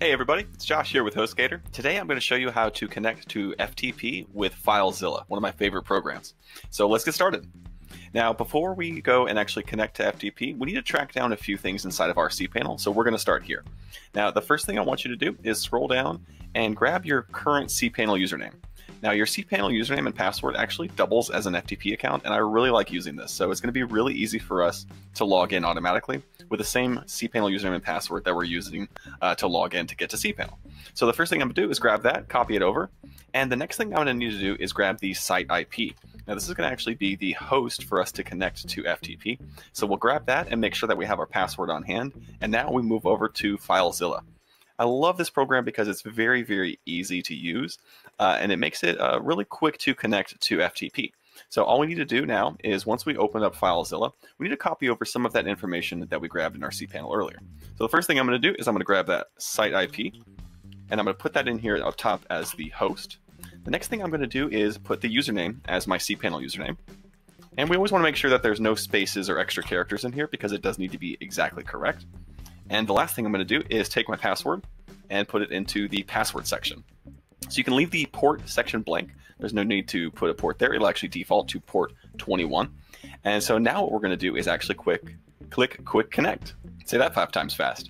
Hey everybody, it's Josh here with HostGator. Today I'm going to show you how to connect to FTP with Filezilla, one of my favorite programs. So let's get started. Now before we go and actually connect to FTP, we need to track down a few things inside of our cPanel, so we're going to start here. Now the first thing I want you to do is scroll down and grab your current cPanel username. Now your cPanel username and password actually doubles as an FTP account, and I really like using this. So it's going to be really easy for us to log in automatically with the same cPanel username and password that we're using to log in to get to cPanel. So the first thing I'm going to do is grab that, copy it over, and the next thing I'm going to need to do is grab the site IP. Now this is going to actually be the host for us to connect to FTP. So we'll grab that and make sure that we have our password on hand, and now we move over to Filezilla. I love this program because it's very, very easy to use, and it makes it really quick to connect to FTP. So all we need to do now is once we open up Filezilla, we need to copy over some of that information that we grabbed in our cPanel earlier. So the first thing I'm going to do is I'm going to grab that site IP, and I'm going to put that in here up top as the host. The next thing I'm going to do is put the username as my cPanel username. And we always want to make sure that there's no spaces or extra characters in here because it does need to be exactly correct. And the last thing I'm going to do is take my password and put it into the password section. So you can leave the port section blank. There's no need to put a port there. It'll actually default to port 21. And so now what we're going to do is actually click Quick Connect. Say that 5 times fast.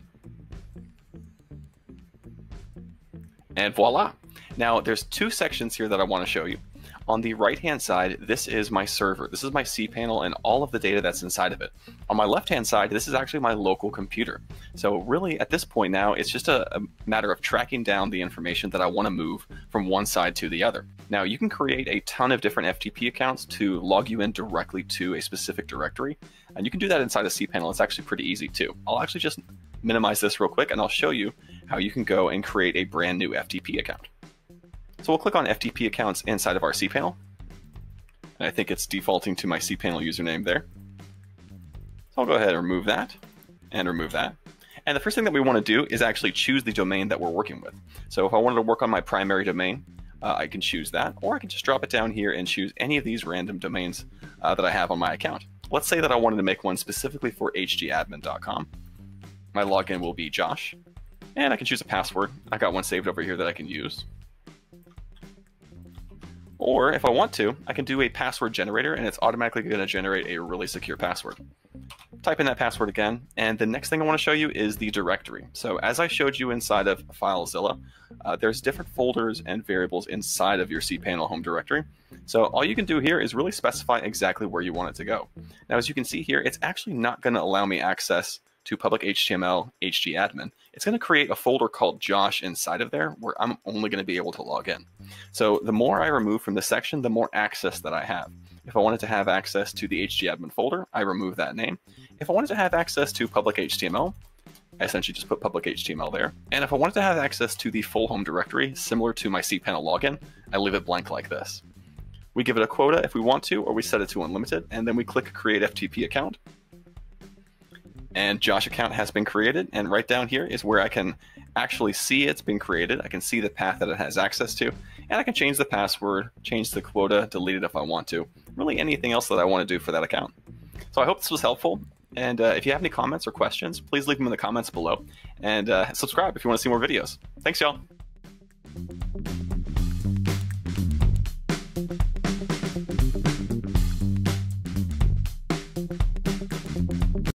And voila. Now there's 2 sections here that I want to show you. On the right-hand side, this is my server. This is my cPanel and all of the data that's inside of it. On my left-hand side, this is actually my local computer. So really, at this point now, it's just a matter of tracking down the information that I want to move from one side to the other. Now, you can create a ton of different FTP accounts to log you in directly to a specific directory. And you can do that inside of cPanel. It's actually pretty easy, too. I'll actually just minimize this real quick, and I'll show you how you can go and create a brand new FTP account. So we'll click on FTP accounts inside of our cPanel. And I think it's defaulting to my cPanel username there. So I'll go ahead and remove that and remove that. And the first thing that we want to do is actually choose the domain that we're working with. So if I wanted to work on my primary domain, I can choose that, or I can just drop it down here and choose any of these random domains that I have on my account. Let's say that I wanted to make one specifically for hgadmin.com. My login will be Josh, and I can choose a password. I got one saved over here that I can use. Or if I want to, I can do a password generator, and it's automatically going to generate a really secure password. Type in that password again, and the next thing I want to show you is the directory. So as I showed you inside of Filezilla, there's different folders and variables inside of your cPanel home directory. So all you can do here is really specify exactly where you want it to go. Now, as you can see here, it's actually not going to allow me access to public HTML HGAdmin. It's going to create a folder called Josh inside of there where I'm only going to be able to log in. So the more I remove from this section, the more access that I have. If I wanted to have access to the HGAdmin folder, I remove that name. If I wanted to have access to public HTML, I essentially just put public HTML there. And if I wanted to have access to the full home directory, similar to my cPanel login, I leave it blank like this. We give it a quota if we want to, or we set it to unlimited, and then we click Create FTP Account. And Josh account has been created, and right down here is where I can actually see it's been created. I can see the path that it has access to, and I can change the password, change the quota, delete it if I want to. Really anything else that I want to do for that account. So I hope this was helpful, and if you have any comments or questions, please leave them in the comments below, and subscribe if you want to see more videos. Thanks, y'all.